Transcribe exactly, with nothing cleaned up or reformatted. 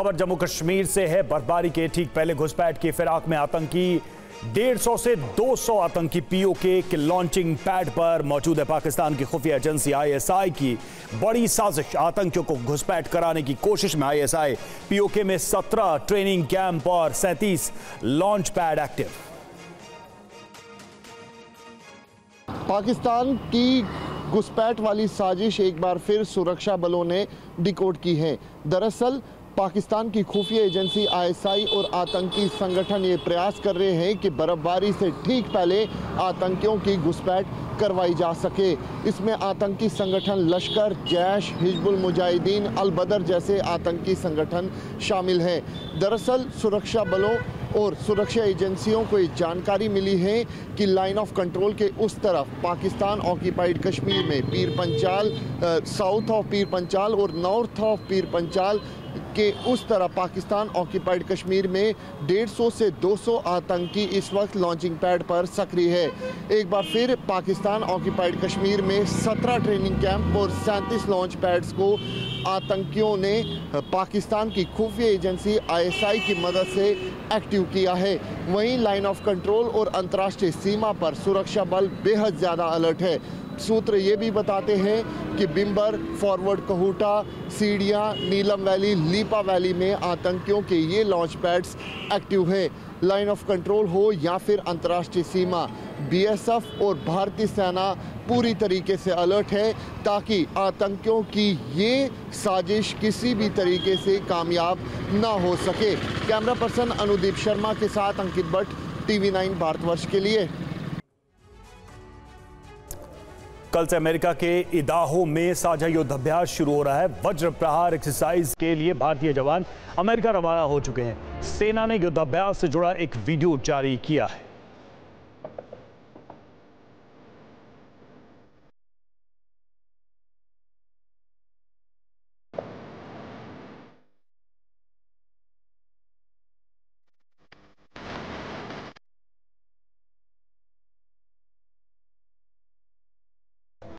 खबर जम्मू कश्मीर से है। बर्फबारी के ठीक पहले घुसपैठ की फिराक में आतंकी डेढ़ सौ से दो सौ आतंकी पीओके के लॉन्चिंग पैड पर मौजूद है। पाकिस्तान की खुफिया एजेंसी आईएसआई की बड़ी साजिश, आतंकियों को घुसपैठ कराने की कोशिश में आईएसआई पीओके में सत्रह ट्रेनिंग कैंप और सैंतीस लॉन्च पैड एक्टिव। पाकिस्तान की घुसपैठ वाली साजिश एक बार फिर सुरक्षा बलों ने डिकोड की है। दरअसल पाकिस्तान की खुफिया एजेंसी आईएसआई और आतंकी संगठन ये प्रयास कर रहे हैं कि बर्फबारी से ठीक पहले आतंकियों की घुसपैठ करवाई जा सके। इसमें आतंकी संगठन लश्कर, जैश, हिजबुल मुजाहिदीन, अल बदर जैसे आतंकी संगठन शामिल हैं। दरअसल सुरक्षा बलों और सुरक्षा एजेंसियों को ये जानकारी मिली है कि लाइन ऑफ कंट्रोल के उस तरफ पाकिस्तान ऑक्यूपाइड कश्मीर में पीर पंचाल, साउथ ऑफ पीर पंचाल और नॉर्थ ऑफ पीर पंचाल के उस तरह पाकिस्तान ऑक्यूपाइड कश्मीर में डेढ़ सौ से दो सौ आतंकी इस वक्त लॉन्चिंग पैड पर सक्रिय है। एक बार फिर पाकिस्तान ऑक्यूपाइड कश्मीर में सत्रह ट्रेनिंग कैंप और सैंतीस लॉन्च पैड्स को आतंकियों ने पाकिस्तान की खुफिया एजेंसी आईएसआई की मदद से एक्टिव किया है। वहीं लाइन ऑफ कंट्रोल और अंतर्राष्ट्रीय सीमा पर सुरक्षा बल बेहद ज़्यादा अलर्ट है। सूत्र ये भी बताते हैं कि बिम्बर, फॉरवर्ड कहूटा, सीढ़ियाँ, नीलम वैली, लीपा वैली में आतंकियों के ये लॉन्च पैड्स एक्टिव हैं। लाइन ऑफ कंट्रोल हो या फिर अंतर्राष्ट्रीय सीमा, बीएसएफ और भारतीय सेना पूरी तरीके से अलर्ट है ताकि आतंकियों की ये साजिश किसी भी तरीके से कामयाब ना हो सके। कैमरा पर्सन अनुदीप शर्मा के साथ अंकित भट्ट, टीवी नाइन भारतवर्ष के लिए। कल से अमेरिका के इदाहो में साझा युद्धाभ्यास शुरू हो रहा है। वज्र प्रहार एक्सरसाइज के लिए भारतीय जवान अमेरिका रवाना हो चुके हैं। सेना ने युद्धाभ्यास से जुड़ा एक वीडियो जारी किया है।